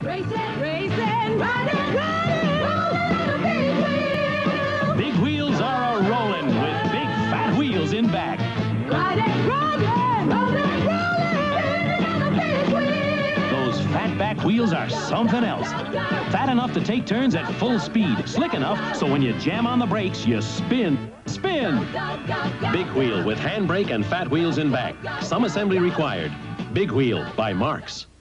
Racing, riding, rolling, big wheels. Big wheels are a-rolling with big fat wheels in back. Riding, rolling, big wheels. Those fat back wheels are something else. Fat enough to take turns at full speed, slick enough so when you jam on the brakes, you spin. Big wheel with handbrake and fat wheels in back. Some assembly required. Big Wheel by Marx.